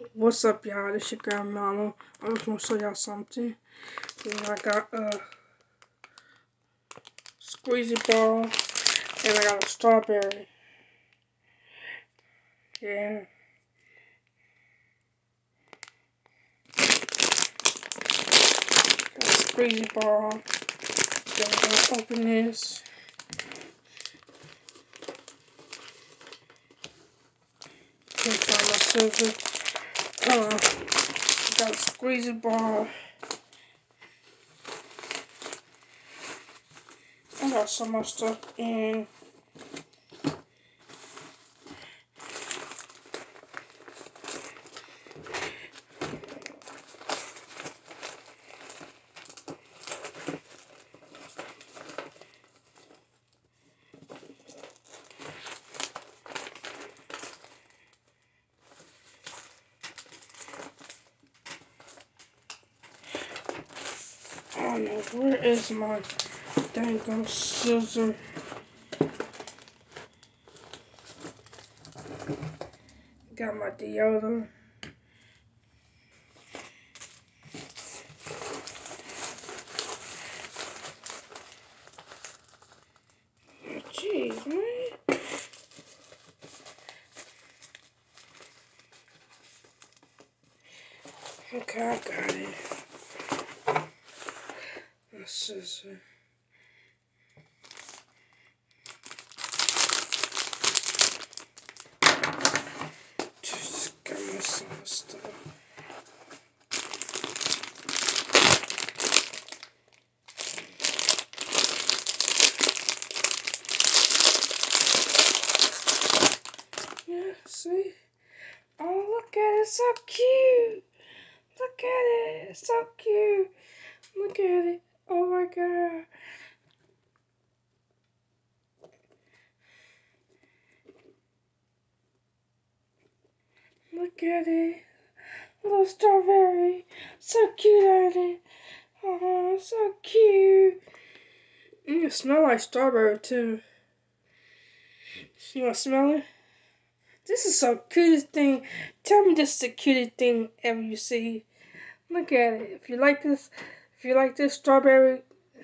What's up, y'all? This your girl Mama. I just want to show y'all something. I got a squeezy ball and I got a strawberry. Yeah. Got a squeezy ball. Then we're gonna open this. Can't find my scissors. Got a squeezy ball. I got so much stuff in. I don't know, where is my dang scissor? Got my deodorant. Jeez, man. Okay, I got it. My scissor. Just got my stuff. Yeah, see? Oh, look at it, so cute. Look at it, it's so cute. Look at it. Oh my god. Look at it. Little strawberry. So cute, ain't it? Oh, so cute. It smells like strawberry too. You wanna smell it? This is the cutest thing. Tell me this is the cutest thing ever you see. Look at it. If you like this strawberry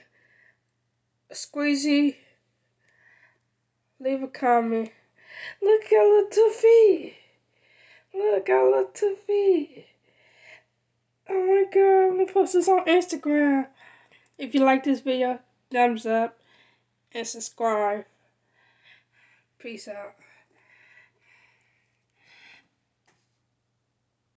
squeezy, leave a comment. Look at little feet. Look at little feet. Oh my god, I'm gonna post this on Instagram. If you like this video, thumbs up and subscribe. Peace out.